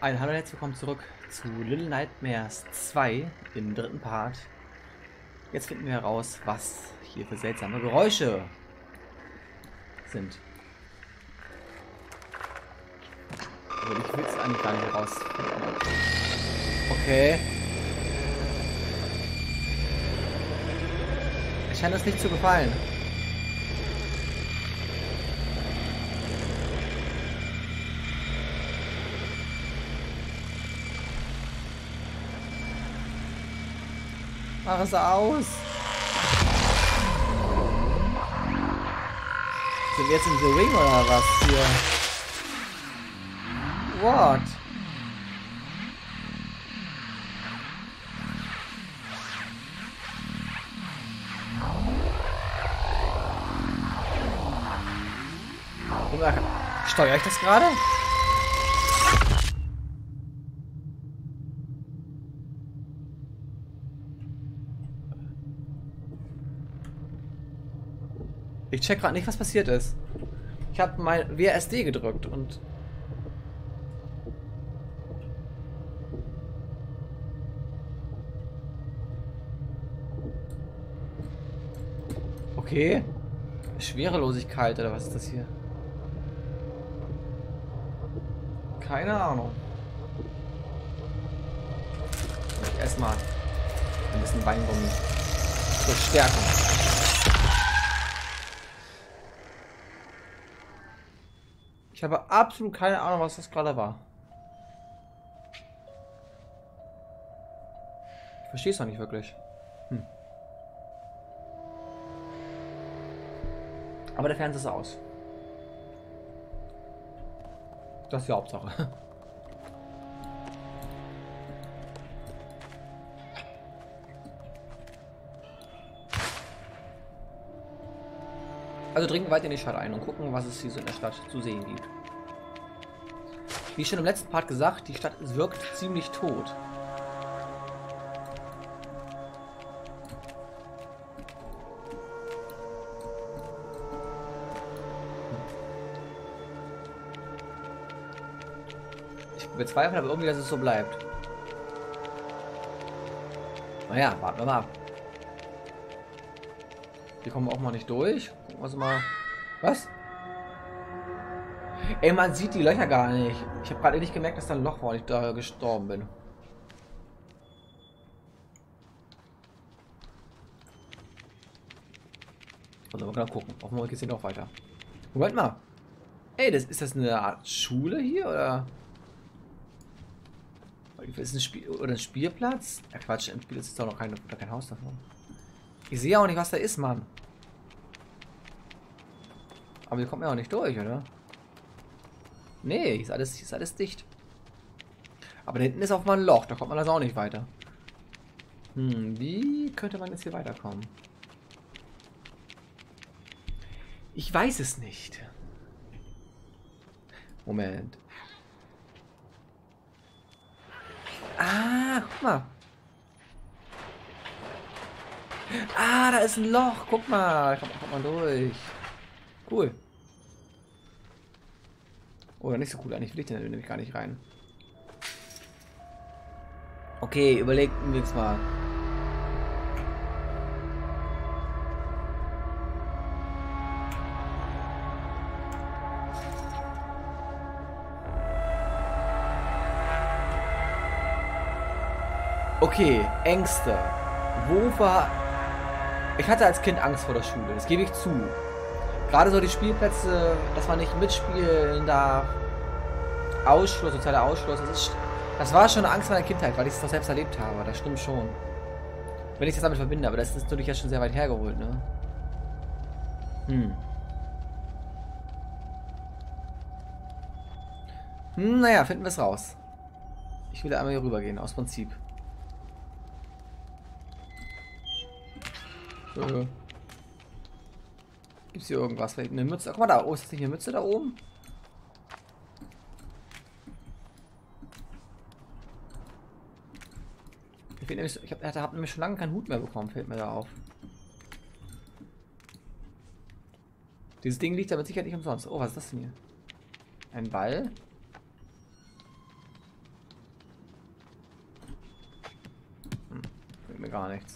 Ein Hallo und herzlich willkommen zurück zu Little Nightmares 2 im dritten Part. Jetzt finden wir heraus, was hier für seltsame Geräusche sind. Aber ich will es eigentlich gar nicht herausfinden. Okay. Es scheint uns nicht zu gefallen. Mach es aus! Sind wir jetzt in The Ring oder was hier? What? Steuere ich das gerade? Ich check gerade nicht, was passiert ist. Ich habe mein WASD gedrückt und... Okay. Schwerelosigkeit oder was ist das hier? Keine Ahnung. Erstmal ein bisschen Weingummi zur Stärkung. Ich habe absolut keine Ahnung, was das gerade war. Ich verstehe es noch nicht wirklich. Aber der Fernseher ist aus. Das ist die Hauptsache. Also dringen weiter in die Stadt ein und gucken, was es hier so in der Stadt zu sehen gibt. Wie schon im letzten Part gesagt, die Stadt wirkt ziemlich tot. Ich bezweifle aber irgendwie, dass es so bleibt. Naja, warten wir mal ab. Hier kommen wir auch mal nicht durch. Gucken wir mal. Was? Ey, man sieht die Löcher gar nicht. Ich habe gerade nicht gemerkt, dass da ein Loch war und ich da gestorben bin. Also mal gucken. Auf einmal geht es hier noch weiter. Moment mal. Ey, ist das eine Art Schule hier oder? Ist ein Spiel oder ein Spielplatz? Ja, Quatsch, im Spiel ist doch noch kein Haus davon. Ich sehe auch nicht, was da ist, Mann. Aber hier kommt man auch nicht durch, oder? Nee, hier ist alles dicht. Aber da hinten ist auch mal ein Loch, da kommt man also auch nicht weiter. Wie könnte man jetzt hier weiterkommen? Ich weiß es nicht. Moment. Ah, guck mal. Ah, da ist ein Loch. Guck mal. Da kommt man durch. Cool. Oder nicht so cool. Eigentlich will ich den nämlich gar nicht rein. Okay, überlegen wir jetzt mal. Okay, Ängste. Wo war... Ich hatte als Kind Angst vor der Schule, das gebe ich zu. Gerade so die Spielplätze, dass man nicht mitspielen darf. Ausschluss, sozialer Ausschluss. Das war schon eine Angst meiner Kindheit, weil ich es doch selbst erlebt habe. Das stimmt schon. Wenn ich das damit verbinde, aber das ist natürlich ja schon sehr weit hergeholt, ne? Naja, finden wir es raus. Ich will einmal hier rüber gehen, aus Prinzip. Gibt es hier irgendwas? Vielleicht eine Mütze? Guck mal da, oh, ist das nicht eine Mütze da oben? Ich habe nämlich schon lange keinen Hut mehr bekommen, fällt mir da auf. Dieses Ding liegt aber sicher nicht umsonst. Oh, was ist das denn hier? Ein Ball? gar nichts.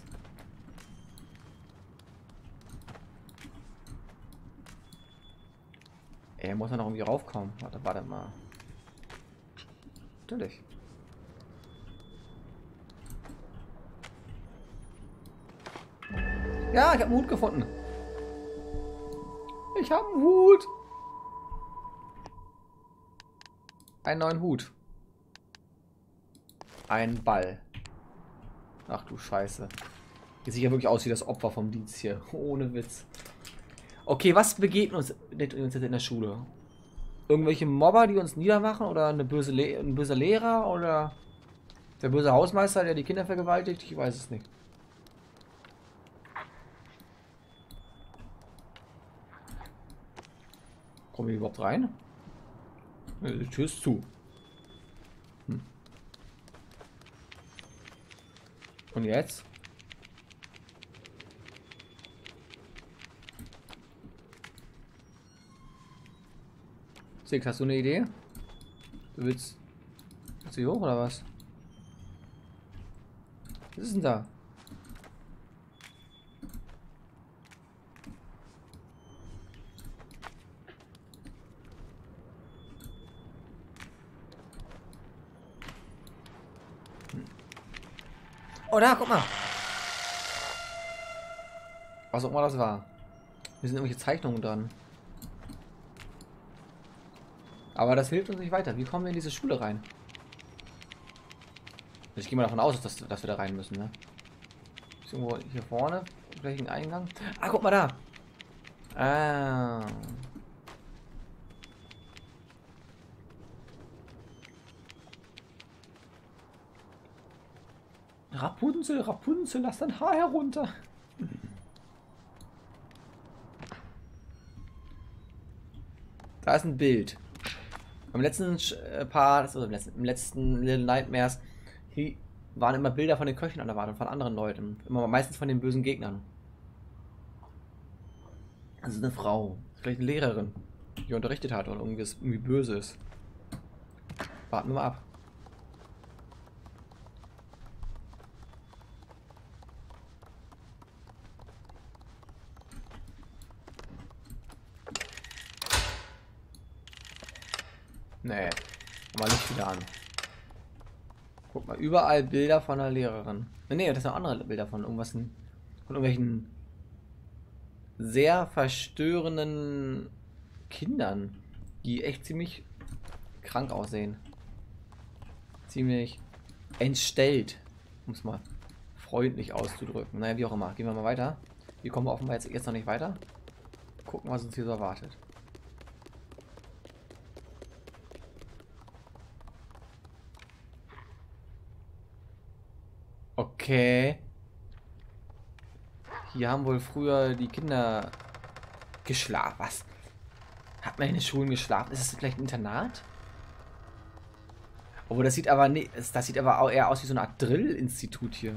Ey, muss man noch irgendwie raufkommen. Warte mal. Natürlich. Ja, ich habe einen Hut gefunden. Ich habe einen Hut. Einen neuen Hut. Ein Ball. Ach du Scheiße. Hier sieht ja wirklich aus wie das Opfer vom Dienst hier. Ohne Witz. Okay, was begegnet uns jetzt in der Schule? Irgendwelche Mobber, die uns niedermachen? Oder ein böser Lehrer? Oder der böse Hausmeister, der die Kinder vergewaltigt? Ich weiß es nicht. Kommen wir überhaupt rein? Die Tür ist zu. Und jetzt? Six, hast du eine Idee? Du willst hier hoch oder was? Was ist denn da? Oh, da, guck mal. Was auch immer das war. Hier sind irgendwelche Zeichnungen dran. Aber das hilft uns nicht weiter. Wie kommen wir in diese Schule rein? Ich gehe mal davon aus, dass wir da rein müssen, ne? Ist irgendwo hier vorne vielleicht ein Eingang? Ah, guck mal da. Ah. Rapunzel, Rapunzel, lass dein Haar herunter. Da ist ein Bild. Im letzten Part, also im letzten Little Nightmares, hier waren immer Bilder von den Köchen an der Wand und von anderen Leuten. Immer meistens von den bösen Gegnern. Also eine Frau, vielleicht eine Lehrerin, die unterrichtet hat oder irgendwie böse ist. Warten wir mal ab. Nee, mal Licht wieder an. Guck mal, überall Bilder von einer Lehrerin. Nee, das sind auch andere Bilder von irgendwas, von irgendwelchen sehr verstörenden Kindern, die echt ziemlich krank aussehen. Ziemlich entstellt, um es mal freundlich auszudrücken. Naja, wie auch immer. Gehen wir mal weiter. Hier kommen wir offenbar jetzt noch nicht weiter. Gucken, was uns hier so erwartet. Okay. Hier haben wohl früher die Kinder geschlafen. Was? Hat man in den Schulen geschlafen? Ist es vielleicht ein Internat? Obwohl, das sieht aber nicht, das sieht aber auch eher aus wie so eine Art Drill-Institut hier.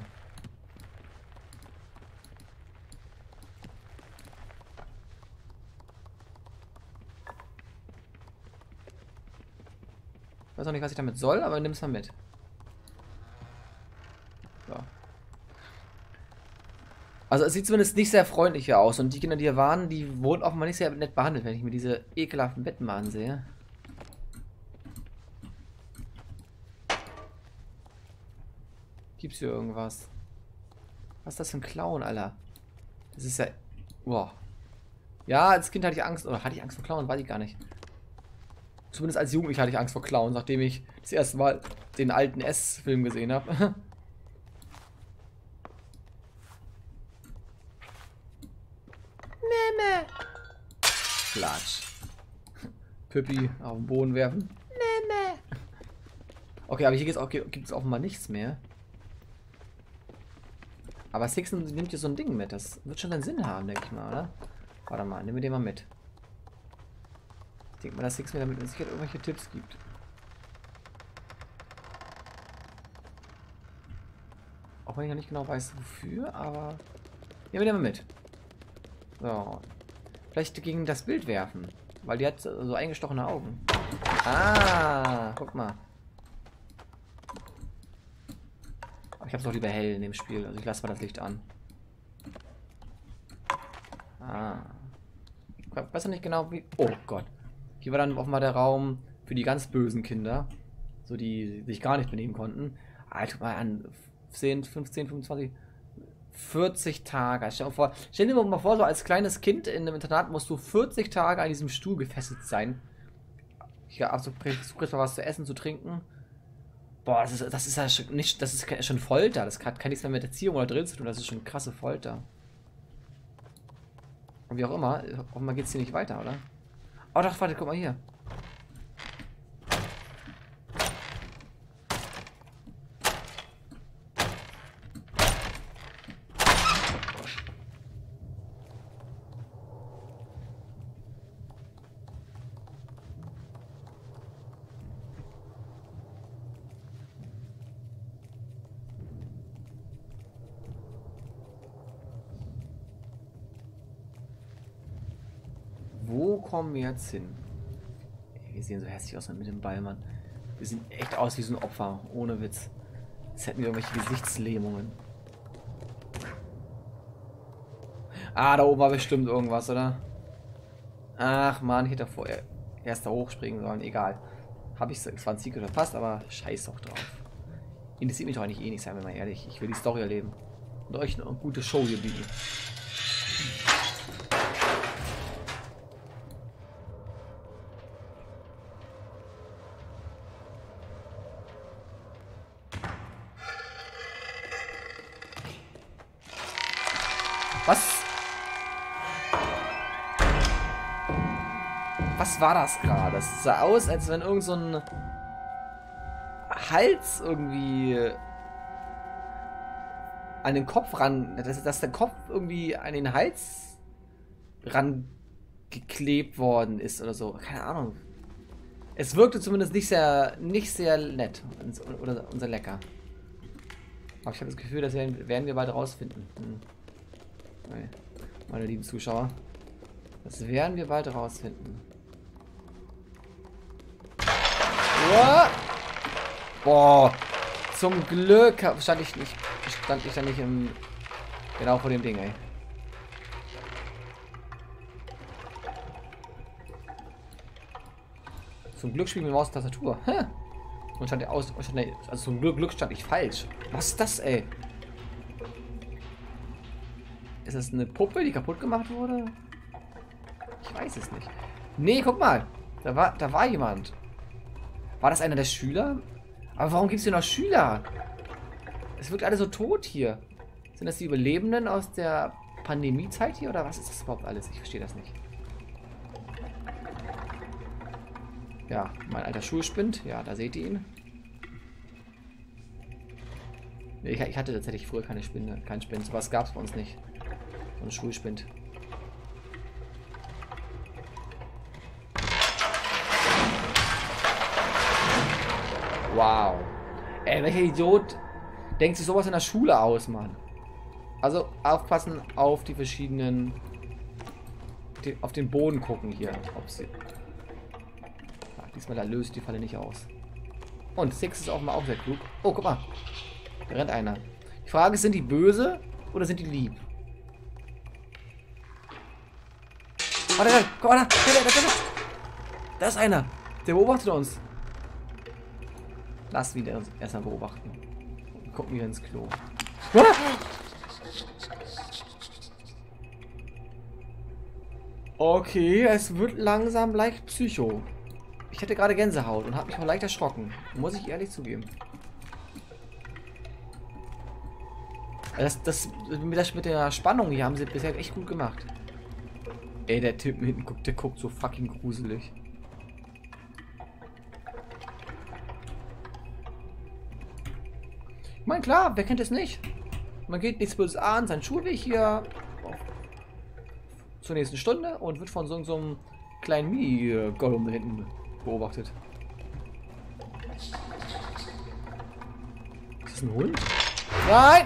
Ich weiß auch nicht, was ich damit soll, aber nimm es mal mit. So. Also es sieht zumindest nicht sehr freundlich hier aus. Und die Kinder, die hier waren, die wurden offenbar nicht sehr nett behandelt, wenn ich mir diese ekelhaften Betten mal ansehe. Gibt's hier irgendwas? Was ist das für ein Clown, Alter? Das ist ja... Boah. Ja, als Kind hatte ich Angst. Oder hatte ich Angst vor Clowns? Weiß ich gar nicht. Zumindest als Jugendlicher hatte ich Angst vor Clowns, nachdem ich das erste Mal den alten S-Film gesehen habe. Meme. Klatsch. Püppi auf den Boden werfen. Meme. Okay, aber hier gibt es offenbar nichts mehr. Aber Six nimmt hier so ein Ding mit. Das wird schon einen Sinn haben, denke ich mal, oder? Warte mal, nehmen wir den mal mit. Ich denke mal, dass Six mir damit sicher irgendwelche Tipps gibt. Auch wenn ich noch nicht genau weiß, wofür, aber... Nehmen wir den mal mit. So. Vielleicht gegen das Bild werfen. Weil die hat so eingestochene Augen. Ah, guck mal. Ich hab's auch lieber hell in dem Spiel. Also ich lasse mal das Licht an. Ah. Ich weiß noch nicht genau wie... Oh Gott. Hier war dann offenbar der Raum für die ganz bösen Kinder. So die sich gar nicht benehmen konnten. Alter, mal an. 10, 15, 25... 40 Tage. Stell dir mal vor, so als kleines Kind in einem Internat musst du 40 Tage an diesem Stuhl gefesselt sein. Ja, also kriegst mal was zu essen, zu trinken. Boah, das ist ja schon nicht, das ist schon Folter. Das hat nichts mehr mit Erziehung oder Drill zu tun. Das ist schon krasse Folter. Und wie auch immer, offenbar geht's hier nicht weiter, oder? Oh doch, warte, guck mal hier. Wo kommen wir jetzt hin? Ey, wir sehen so hässlich aus mit dem Ball, Mann. Wir sehen echt aus wie so ein Opfer. Ohne Witz. Jetzt hätten wir irgendwelche Gesichtslähmungen. Ah, da oben war bestimmt irgendwas, oder? Ach man, ich hätte vorher erst da hochspringen sollen. Egal. Habe ich 20 verpasst, aber scheiß doch drauf. Interessiert mich doch eigentlich eh nicht, seien wir mal ehrlich. Ich will die Story erleben. Und euch eine gute Show hier bieten. Was? Was war das gerade? Es sah aus, als wenn irgend so ein Hals irgendwie an den Kopf ran, dass der Kopf irgendwie an den Hals rangeklebt worden ist oder so. Keine Ahnung. Es wirkte zumindest nicht sehr nett oder unser lecker. Aber ich habe das Gefühl, das werden wir bald rausfinden. Meine lieben Zuschauer. Das werden wir bald rausfinden. Boah. Zum Glück stand ich da nicht genau vor dem Ding, ey. Zum Glück spielen wir Maus und Tastatur. Und stand der also zum Glück stand ich falsch. Was ist das, ey? Ist das eine Puppe, die kaputt gemacht wurde? Ich weiß es nicht. Nee, guck mal. Da war jemand. War das einer der Schüler? Aber warum gibt es hier noch Schüler? Es wirkt alles so tot hier. Sind das die Überlebenden aus der Pandemiezeit hier? Oder was ist das überhaupt alles? Ich verstehe das nicht. Ja, mein alter Schulspind. Ja, da seht ihr ihn. Nee, ich hatte tatsächlich früher keine Spinde. Kein Spind. So was gab es bei uns nicht. So ein Schulspind. Wow. Ey, welcher Idiot denkt sich sowas in der Schule aus, Mann? Also aufpassen auf die verschiedenen... auf den Boden gucken hier. Ob sie... Ja, diesmal da löst die Falle nicht aus. Und Six ist auch mal auch sehr klug. Oh, guck mal. Da rennt einer. Die Frage ist, sind die böse oder sind die lieb? Warte, guck mal, da ist einer. Der beobachtet uns. Lass wieder erstmal beobachten. Gucken wir ins Klo. Okay, es wird langsam leicht psycho. Ich hatte gerade Gänsehaut und habe mich auch leicht erschrocken. Muss ich ehrlich zugeben. Das mit der Spannung hier haben sie bisher echt gut gemacht. Ey, der Typ hinten guckt, der guckt so fucking gruselig. Ich meine, klar, wer kennt es nicht? Man geht nichts Böses an, sein Schulweg hier zur nächsten Stunde und wird von so einem kleinen Mini-Gollum da hinten beobachtet. Ist das ein Hund? Nein!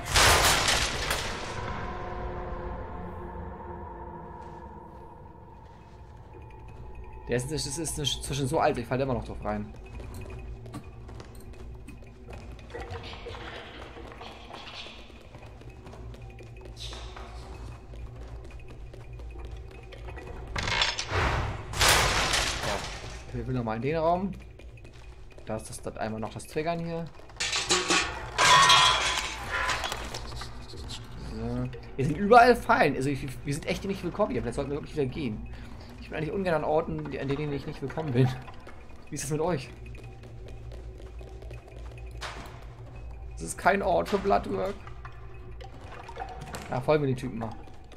Das ist inzwischen so alt, ich falle immer noch drauf rein. Wir will nochmal in den Raum. Da ist das einmal noch das Triggern hier. So. Wir sind überall Fallen. Also wir sind echt nicht willkommen hier. Vielleicht sollten wir wirklich wieder gehen. Ich bin eigentlich ungern an Orten, an denen ich nicht willkommen bin. Wie ist das mit euch? Das ist kein Ort für Bloodwork. Ja, folgen wir die Typen mal.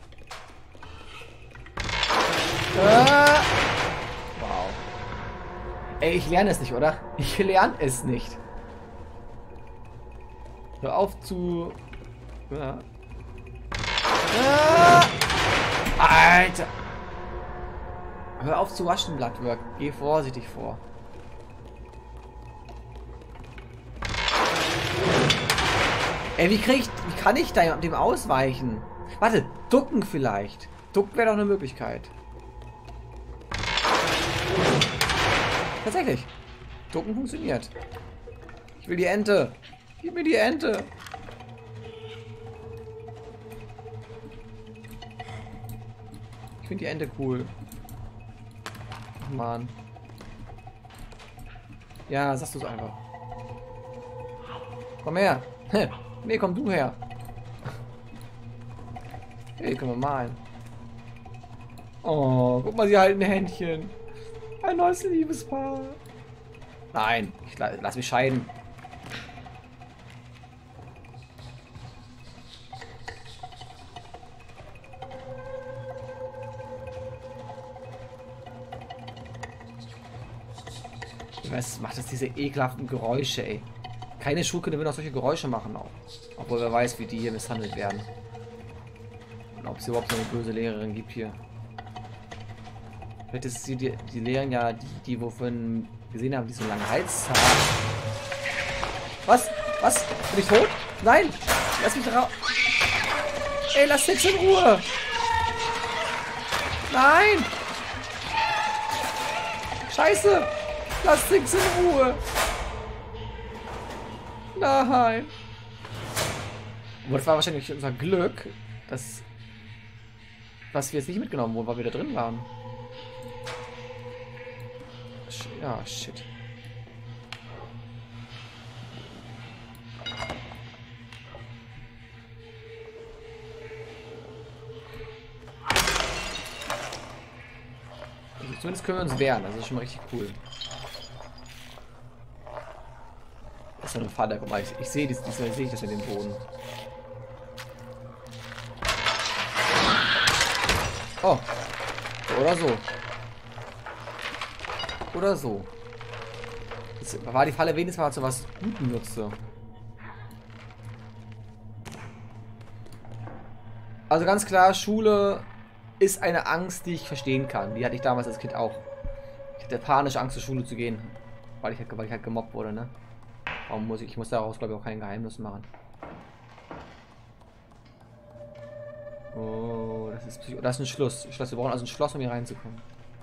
Wow. Ey, ich lerne es nicht, oder? Ich lerne es nicht. Hör auf zu... Ja. Alter! Hör auf zu waschen, Bloodwork. Geh vorsichtig vor. Ey, wie kann ich da dem ausweichen? Warte, ducken vielleicht. Ducken wäre doch eine Möglichkeit. Tatsächlich. Ducken funktioniert. Ich will die Ente. Gib mir die Ente. Ich finde die Ente cool. Ach, Mann. Ja, sagst du es einfach. Komm her. Nee, komm du her. Hey, können wir malen. Oh, guck mal, sie halten Händchen. Ein neues Liebespaar. Nein, lass mich scheiden. Was macht das diese ekelhaften Geräusche, ey? Keine Schulkinder will auch solche Geräusche machen auch. Obwohl wer weiß, wie die hier misshandelt werden. Und ob es überhaupt so eine böse Lehrerin gibt hier. Vielleicht ist sie die Lehrerin ja die wovon gesehen haben, die so lange Hals haben. Was? Was? Bin ich tot? Nein! Lass mich raus! Ey, lass Six in Ruhe! Nein! Scheiße! Lass Six in Ruhe! Nein! Aber das war wahrscheinlich unser Glück, dass wir jetzt nicht mitgenommen wurden, weil wir da drin waren. Ja, shit. Also zumindest können wir uns wehren, das ist schon mal richtig cool. Das ist so eine Falle, guck mal, ich sehe das in den Boden. Oh. Oder so. Oder so. Jetzt war die Falle wenigstens mal zu was Guten nutze. Also ganz klar, Schule ist eine Angst, die ich verstehen kann. Die hatte ich damals als Kind auch. Ich hatte panische Angst, zur Schule zu gehen. Weil ich halt gemobbt wurde, ne? Ich muss daraus, glaube ich, auch kein Geheimnis machen. Oh, das ist ein Schloss. Wir brauchen also ein Schloss, um hier reinzukommen.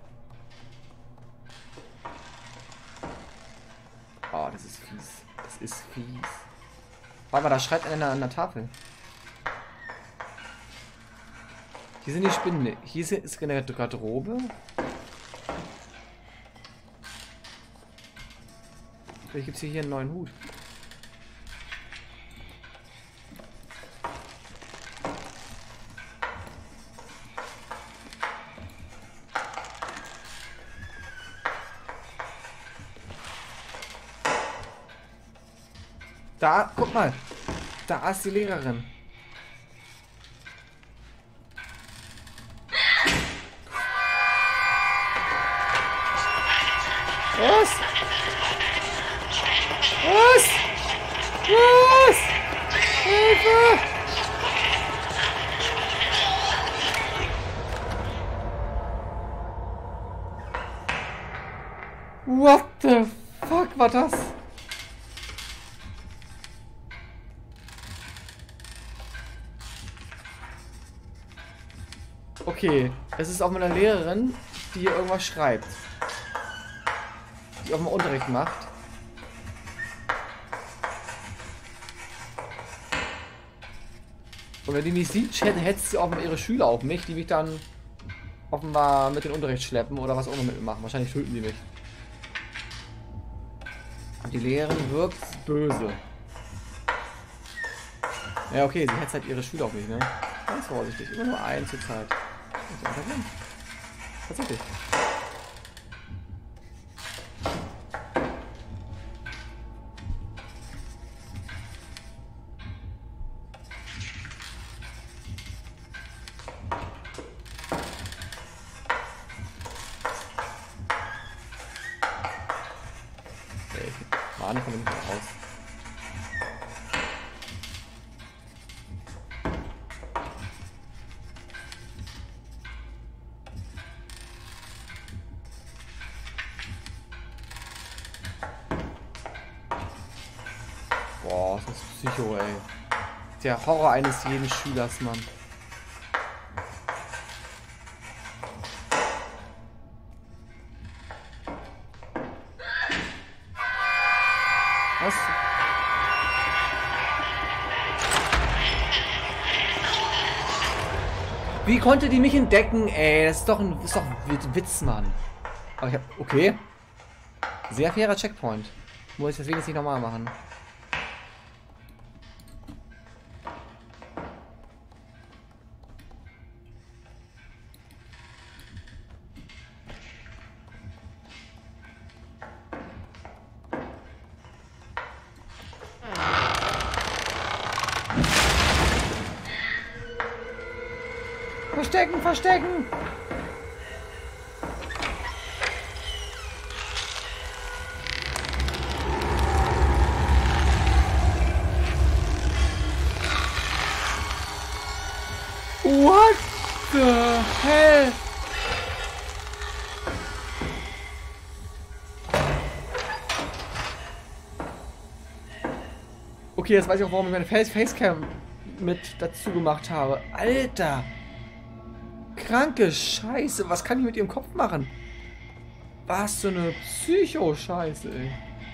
Oh, das ist fies. Das ist fies. Warte mal, da schreit einer an der Tafel. Hier sind die Spinnen. Hier ist eine Garderobe. Vielleicht gibt es hier einen neuen Hut. Da, guck mal. Da ist die Lehrerin. Was? Was? Was? Hilfe! What the fuck war das? Okay, es ist auch mit einer Lehrerin, die hier irgendwas schreibt. Die auch mal Unterricht macht. Und wenn die mich sieht, hetzt sie auch mit ihre Schüler auf mich, die mich dann offenbar mit in den Unterricht schleppen oder was auch immer mit mir machen. Wahrscheinlich töten die mich. Die Lehrerin wirkt böse. Ja, okay, sie hetzt halt ihre Schüler auf mich, ne? Ganz vorsichtig. Immer nur einen zur Zeit. Tatsächlich. Mahne kommt nicht raus. Boah, das ist Psycho, ey. Der Horror eines jeden Schülers, Mann. Was? Wie konnte die mich entdecken, ey? Das ist doch ein Witz, Mann. Aber ich hab... Okay. Sehr fairer Checkpoint. Muss ich deswegen jetzt nicht nochmal machen. Verstecken, verstecken! What the hell? Okay, jetzt weiß ich auch, warum ich meine Facecam mit dazu gemacht habe. Alter! Kranke Scheiße, was kann ich mit ihrem Kopf machen? Was für eine Psycho-Scheiße, ey.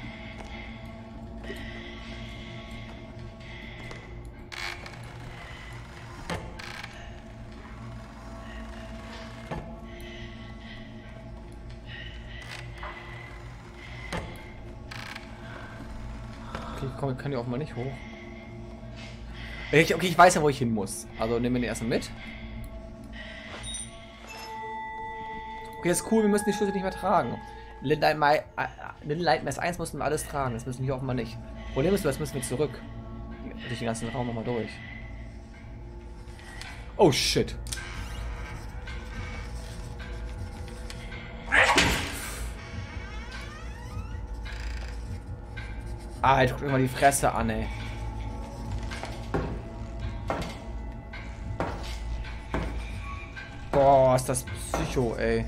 Okay, komm, kann die auch mal nicht hoch. Okay, ich weiß ja, wo ich hin muss. Also nehmen wir den erstmal mit. Okay, das ist cool, wir müssen die Schlüssel nicht mehr tragen. Little Nightmares 1 mussten wir alles tragen, das müssen wir offenbar nicht. Problem ist, das müssen wir zurück. Durch den ganzen Raum nochmal durch. Oh shit. Alter, guck mir mal die Fresse an, ey. Boah, ist das Psycho, ey.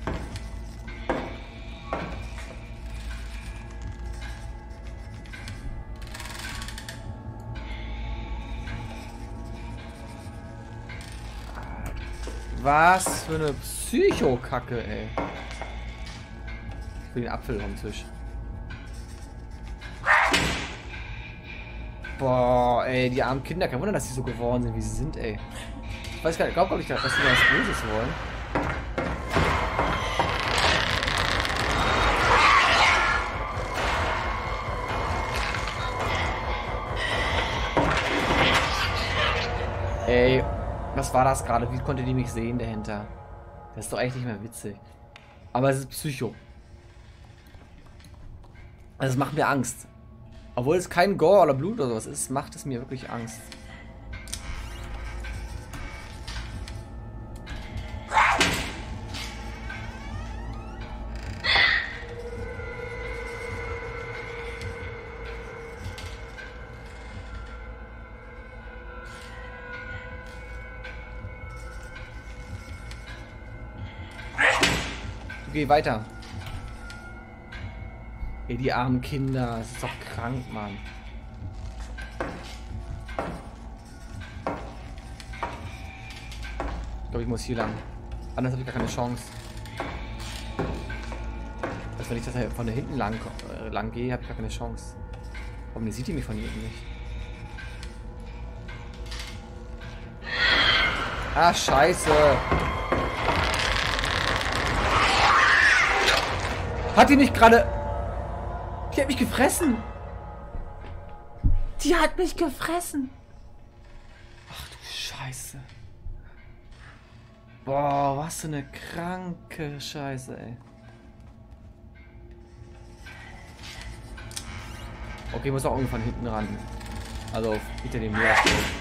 Was für eine Psycho-Kacke, ey. Ich will den Apfel vom Tisch. Boah, ey, die armen Kinder. Kein Wunder, dass sie so geworden sind, wie sie sind, ey. Ich weiß gar nicht, glaube ich, dass sie was Böses wollen. Ey, was war das gerade? Wie konnte die mich sehen dahinter? Das ist doch eigentlich nicht mehr witzig. Aber es ist Psycho. Also es macht mir Angst. Obwohl es kein Gore oder Blut oder sowas ist, macht es mir wirklich Angst. Geh weiter. Ey, die armen Kinder. Das ist doch krank, Mann. Ich glaube, ich muss hier lang. Anders habe ich gar keine Chance. Also wenn ich das von da hinten lang gehe, habe ich gar keine Chance. Warum sieht die mich von hier hinten nicht? Ah, scheiße. Hat die mich gerade... Die hat mich gefressen. Die hat mich gefressen. Ach du Scheiße. Boah, was für eine kranke Scheiße, ey. Okay, ich muss auch irgendwann hinten ran. Also hinter dem Meer.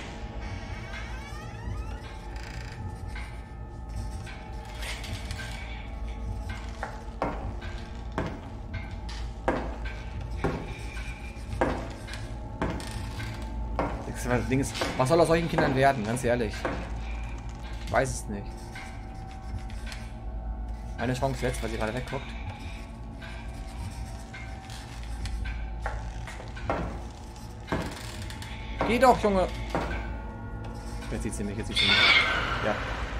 Das Ding ist, was soll aus solchen Kindern werden, ganz ehrlich? Ich weiß es nicht. Eine Chance jetzt, weil sie gerade wegguckt. Geh doch, Junge! Jetzt sieht sie mich, jetzt sieht sie mich. Ja.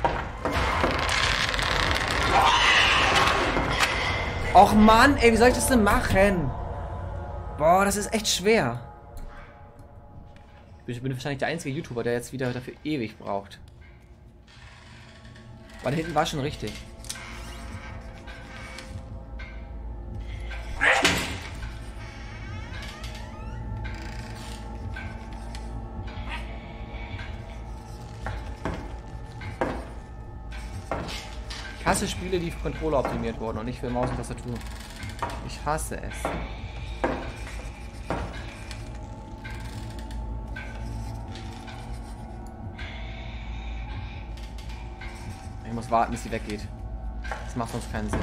Och Mann, ey, wie soll ich das denn machen? Boah, das ist echt schwer. Ich bin wahrscheinlich der einzige YouTuber, der jetzt wieder dafür ewig braucht. Weil da hinten war schon richtig. Ich hasse Spiele, die für Controller optimiert wurden und nicht für Maus und Tastatur. Ich hasse es. Ich muss warten, bis sie weggeht. Das macht sonst keinen Sinn.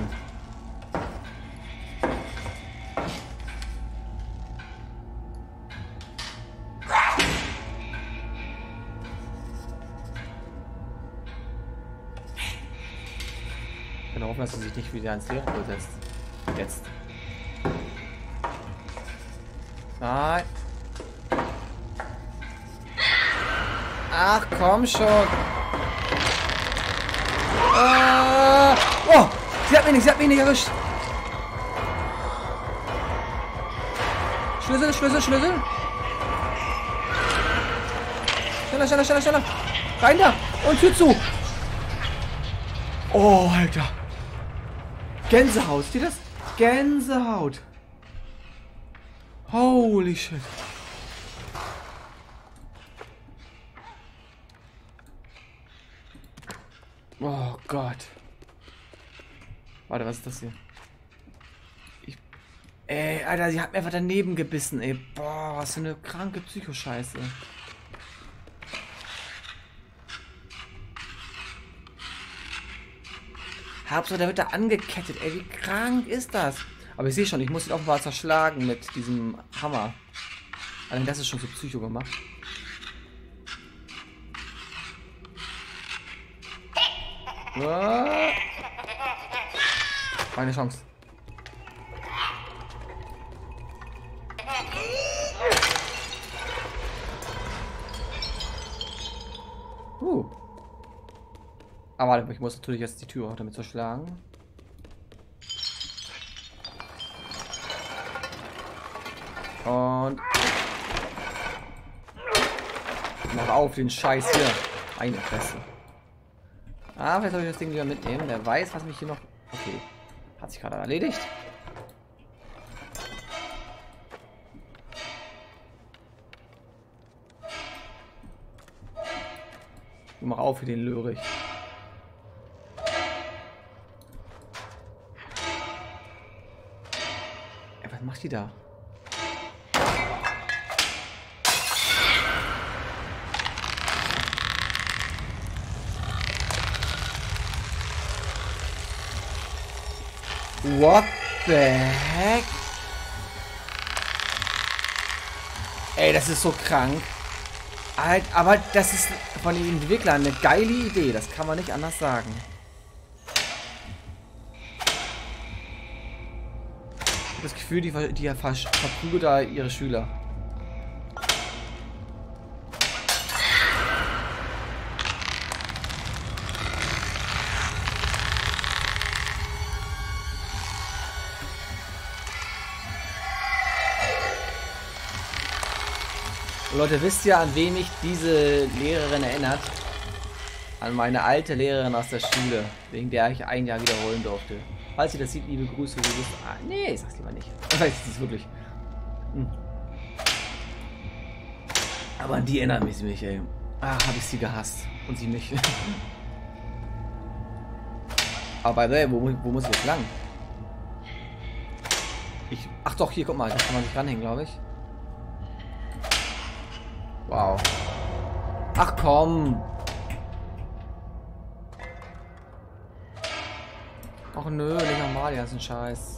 Ich kann hoffen, dass sie sich nicht wieder ins Leere setzt. Jetzt. Nein. Ach, komm schon. Oh, sie hat mich nicht erwischt. Schlüssel. Schneller. Rein da. Und Tür zu. Oh, Alter. Gänsehaut. Steht das? Gänsehaut. Holy shit. Oh Gott. Warte, was ist das hier? Ey, Alter, sie hat mir einfach daneben gebissen, ey. Boah, was für eine kranke Psychoscheiße. Hauptsache, der wird da angekettet, ey. Wie krank ist das? Aber ich sehe schon, ich muss ihn offenbar zerschlagen mit diesem Hammer. Allein das ist schon so psycho gemacht. Keine Chance. Aber warte, ich muss natürlich jetzt die Tür auch damit zerschlagen. Und mach auf den Scheiß hier. Eine Fresse. Ah, vielleicht soll ich das Ding lieber mitnehmen. Wer weiß, was mich hier noch... Okay. Hat sich gerade erledigt. Ich mach auf für den Lörich. Ja, was macht die da? What the heck? Ey, das ist so krank. Aber das ist von den Entwicklern eine geile Idee. Das kann man nicht anders sagen. Ich habe das Gefühl, die verprügelt da ihre Schüler. Leute, wisst ihr, an wen mich diese Lehrerin erinnert? An meine alte Lehrerin aus der Schule, wegen der ich ein Jahr wiederholen durfte. Falls ihr das sieht, liebe Grüße. Nee, ich sag's lieber nicht. Vielleicht ist es wirklich. Hm. Aber an die erinnert mich, ey. Ach, habe ich sie gehasst. Und sie mich. Aber ey, wo muss ich jetzt lang? Ach doch, hier, guck mal, da kann man sich ranhängen, glaube ich. Wow. Ach komm. Ach nö, nicht nochmal, ja, ist ein Scheiß.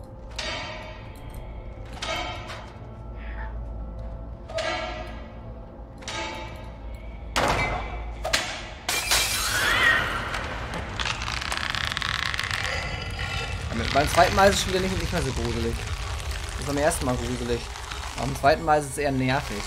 Beim zweiten Mal ist es schon wieder nicht mehr so gruselig. Das ist beim ersten Mal gruselig. Aber beim zweiten Mal ist es eher nervig.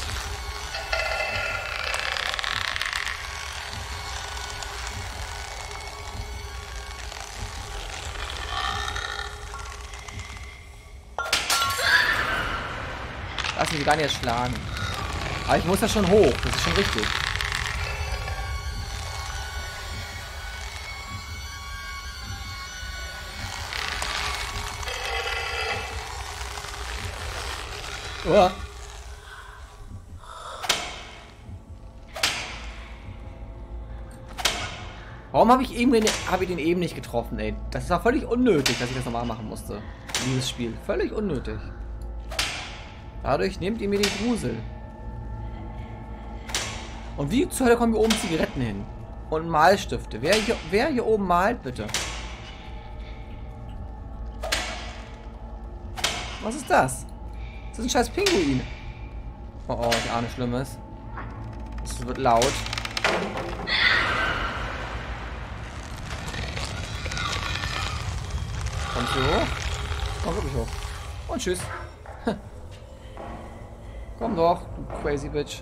Lass mich gar nicht erschlagen. Aber ich muss ja schon hoch, das ist schon richtig. Oh. Warum habe ich den eben nicht getroffen, ey? Das war völlig unnötig, dass ich das nochmal machen musste. Dieses Spiel. Völlig unnötig. Dadurch nehmt ihr mir den Grusel. Und wie zur Hölle kommen wir oben Zigaretten hin? Und Malstifte. Wer hier oben malt, bitte? Was ist das? Das ist ein scheiß Pinguin. Oh, oh, ich ahne Schlimmes. Es wird laut. Kommst du hoch? Komm wirklich hoch. Und tschüss. Komm doch, du crazy bitch.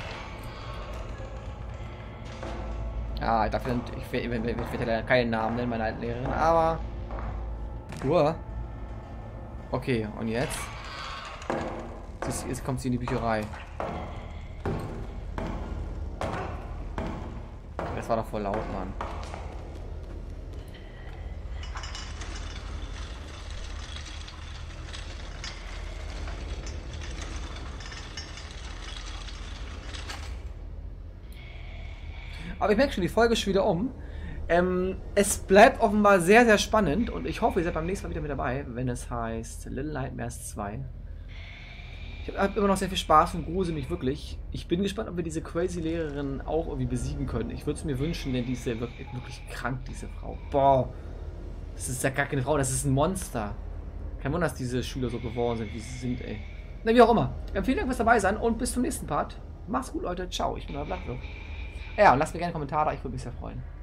Ja, dafür ich werde leider keinen Namen nennen, meine alten Lehrerin, aber. Uah. Okay, und jetzt? Jetzt kommt sie in die Bücherei. Das war doch voll laut, Mann. Aber ich merke schon, die Folge ist schon wieder um. Es bleibt offenbar sehr, sehr spannend und ich hoffe, ihr seid beim nächsten Mal wieder mit dabei, wenn es heißt Little Nightmares 2. Ich habe immer noch sehr viel Spaß und grusel mich wirklich. Ich bin gespannt, ob wir diese crazy Lehrerin auch irgendwie besiegen können. Ich würde es mir wünschen, denn die ist ja wirklich krank, diese Frau. Boah, das ist ja gar keine Frau, das ist ein Monster. Kein Wunder, dass diese Schüler so geworden sind, wie sie sind, ey. Na, wie auch immer. Vielen Dank fürs dabei sein und bis zum nächsten Part. Macht's gut, Leute. Ciao, ich bin euer Blattwirt. Ja, und lasst mir gerne einen Kommentar da, ich würde mich sehr freuen.